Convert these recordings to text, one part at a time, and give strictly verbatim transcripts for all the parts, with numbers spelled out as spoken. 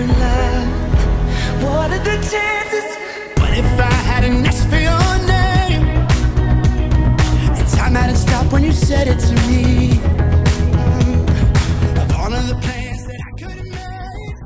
couldn't last. What are the chances? But if I hadn't asked for your name, and time hadn't stopped when you said it to me, of all of the plans that I could have made,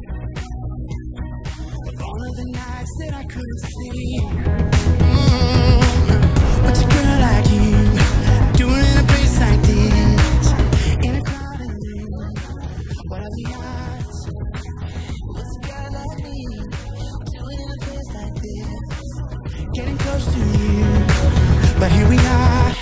of all of the nights that I couldn't sleep, mm, what's a girl like you doing in a place like this, in a crowded room? What are the odds? What's a girl like me doing in a place like this, getting close to you? But here we are,